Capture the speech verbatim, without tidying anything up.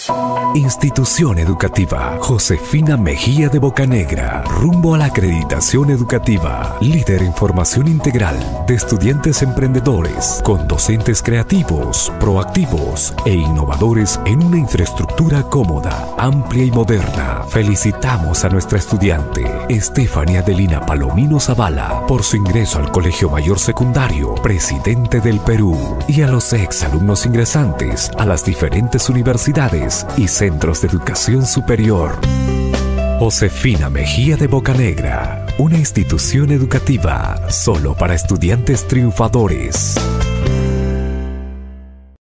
Institución Educativa Josefina Mejía de Bocanegra, rumbo a la acreditación educativa, líder en formación integral de estudiantes emprendedores, con docentes creativos, proactivos e innovadores en una infraestructura cómoda, amplia y moderna. Felicitamos a nuestra estudiante Estefania Adelina Palomino Zavala por su ingreso al Colegio Mayor Secundario Presidente del Perú, y a los ex alumnos ingresantes a las diferentes universidades y centros de educación superior. Josefina Mejía de Bocanegra, una institución educativa solo para estudiantes triunfadores.